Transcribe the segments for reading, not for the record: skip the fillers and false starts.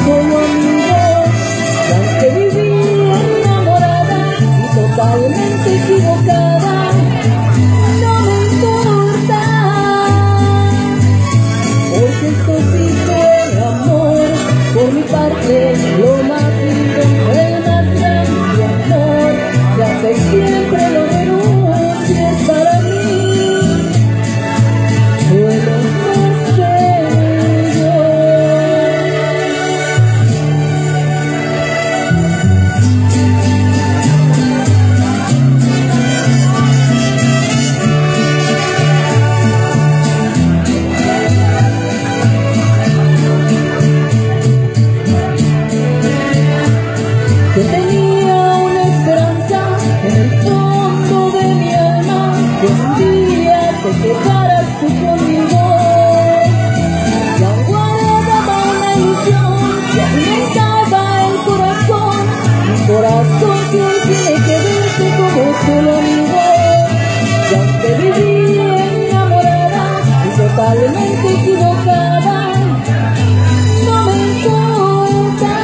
solo amigos. Y aunque viví enamorada y totalmente equivocada, no me importa, porque esto sí fue amor. Por mi parte, lo más lindo, el más grande amor, ya sé siempre lo renuncies para mí. Solo no sé yo. Yo tenía una esperanza en el fondo de mi alma, que un día te quedaras tú conmigo. Y aún guardaba una ilusión que alimentaba el corazón, mi corazón que hoy tiene que verte como solo amigo. Y aunque viví enamorada y totalmente equivocada, no me importa,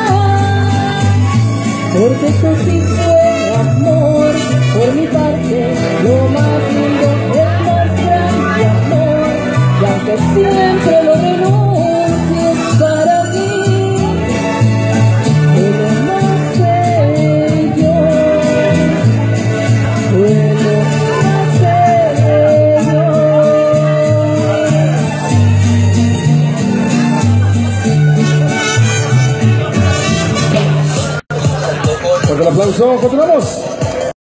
porque esto sí fue amor. Por mi parte, lo más lindo, el más grande amor, y aunque siempre lo renuncies para mí, solo no sé yo, solo no sé yo. Fuerte el aplauso, continuamos.